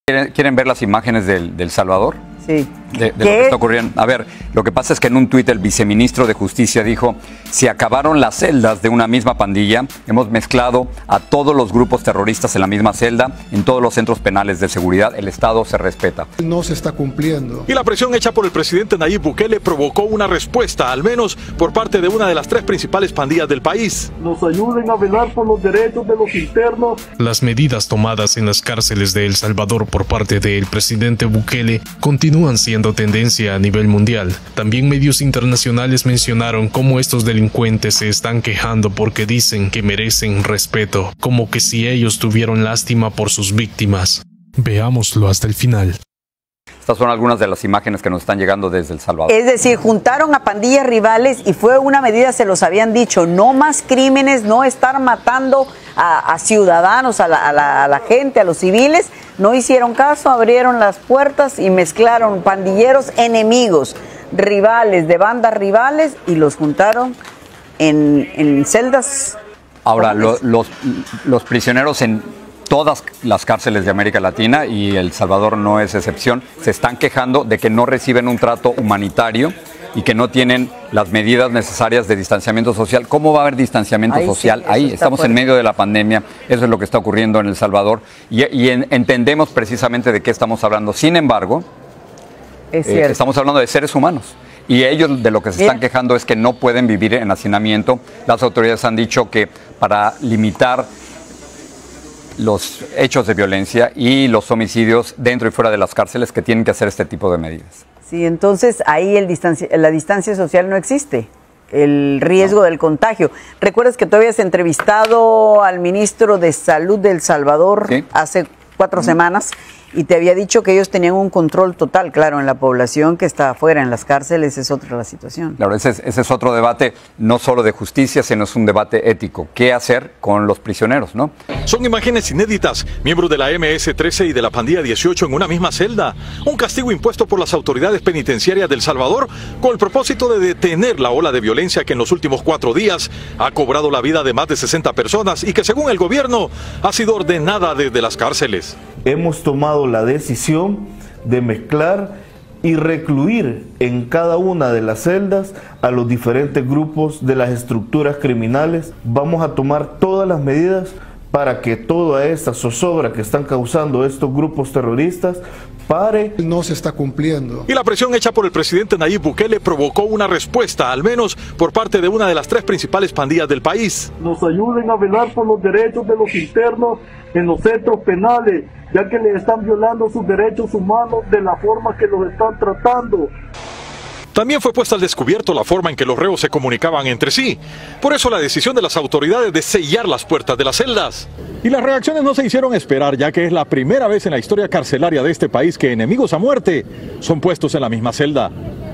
¿Quieren ver las imágenes del Salvador? Sí. De lo que está ocurriendo. A ver, lo que pasa es que en un tuit el viceministro de Justicia dijo: se acabaron las celdas de una misma pandilla, hemos mezclado a todos los grupos terroristas en la misma celda, en todos los centros penales de seguridad, el Estado se respeta. No se está cumpliendo. Y la presión hecha por el presidente Nayib Bukele provocó una respuesta, al menos por parte de una de las 3 principales pandillas del país. Nos ayuden a velar por los derechos de los internos. Las medidas tomadas en las cárceles de El Salvador por parte del presidente Bukele continúan siendo tendencia a nivel mundial. También medios internacionales mencionaron cómo estos delincuentes se están quejando porque dicen que merecen respeto, como que si ellos tuvieron lástima por sus víctimas. Veámoslo hasta el final. Estas son algunas de las imágenes que nos están llegando desde El Salvador. Es decir, juntaron a pandillas rivales y fue una medida, se los habían dicho, no más crímenes, no estar matando a ciudadanos, a la gente, a los civiles. No hicieron caso, abrieron las puertas y mezclaron pandilleros enemigos, rivales, de bandas rivales, y los juntaron en celdas. Ahora, los prisioneros en todas las cárceles de América Latina, y El Salvador no es excepción, se están quejando de que no reciben un trato humanitario y que no tienen las medidas necesarias de distanciamiento social. ¿Cómo va a haber distanciamiento social? Sí, ahí estamos en medio de la pandemia, eso es lo que está ocurriendo en El Salvador, y entendemos precisamente de qué estamos hablando. Sin embargo, estamos hablando de seres humanos. Y ellos de lo que se están quejando es que no pueden vivir en hacinamiento. Las autoridades han dicho que para limitar los hechos de violencia y los homicidios dentro y fuera de las cárceles, que tienen que hacer este tipo de medidas. Sí, entonces ahí la distancia social no existe, el riesgo del contagio. ¿Recuerdas que tú habías entrevistado al ministro de Salud de El Salvador hace 4 semanas? Y te había dicho que ellos tenían un control total, claro, en la población que está afuera, en las cárceles, es otra la situación. Claro, ese es otro debate, no solo de justicia, sino es un debate ético. ¿Qué hacer con los prisioneros, no? Son imágenes inéditas, miembros de la MS-13 y de la pandilla 18 en una misma celda. Un castigo impuesto por las autoridades penitenciarias de El Salvador con el propósito de detener la ola de violencia que en los últimos 4 días ha cobrado la vida de más de 60 personas y que, según el gobierno, ha sido ordenada desde las cárceles. Hemos tomado la decisión de mezclar y recluir en cada una de las celdas a los diferentes grupos de las estructuras criminales. Vamos a tomar todas las medidas para que toda esta zozobra que están causando estos grupos terroristas pare. No se está cumpliendo. Y la presión hecha por el presidente Nayib Bukele provocó una respuesta, al menos por parte de una de las 3 principales pandillas del país. Nos ayuden a velar por los derechos de los internos en los centros penales, ya que les están violando sus derechos humanos de la forma que los están tratando. También fue puesta al descubierto la forma en que los reos se comunicaban entre sí. Por eso la decisión de las autoridades de sellar las puertas de las celdas. Y las reacciones no se hicieron esperar, ya que es la primera vez en la historia carcelaria de este país que enemigos a muerte son puestos en la misma celda.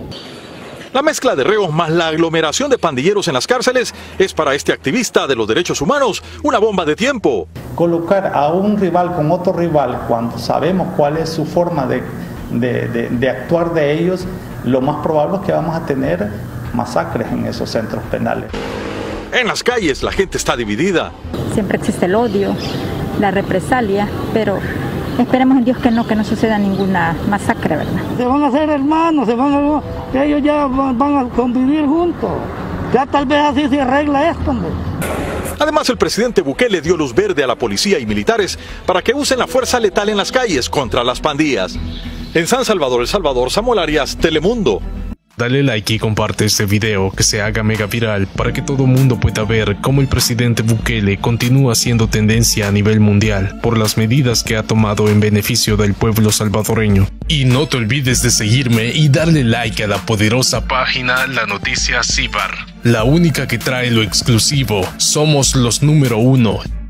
La mezcla de reos más la aglomeración de pandilleros en las cárceles es para este activista de los derechos humanos una bomba de tiempo. Colocar a un rival con otro rival cuando sabemos cuál es su forma de actuar de ellos, lo más probable es que vamos a tener masacres en esos centros penales. En las calles la gente está dividida. Siempre existe el odio, la represalia, pero esperemos en Dios que no suceda ninguna masacre, ¿verdad? Se van a hacer hermanos, ellos ya van a convivir juntos. Ya tal vez así se arregla esto, hombre. Además, el presidente Bukele dio luz verde a la policía y militares para que usen la fuerza letal en las calles contra las pandillas. En San Salvador, El Salvador, Samuel Arias, Telemundo. Dale like y comparte este video que se haga mega viral para que todo mundo pueda ver cómo el presidente Bukele continúa siendo tendencia a nivel mundial por las medidas que ha tomado en beneficio del pueblo salvadoreño. Y no te olvides de seguirme y darle like a la poderosa página La Noticia Cibar, la única que trae lo exclusivo. Somos los número 1.